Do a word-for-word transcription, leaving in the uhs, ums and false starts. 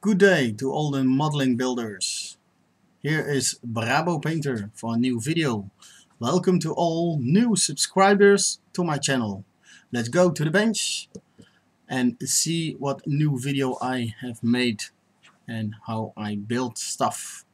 Good day to all the modeling builders. Here is Brabo Painter for a new video. Welcome to all new subscribers to my channel. Let's go to the bench and see what new video I have made and how I build stuff.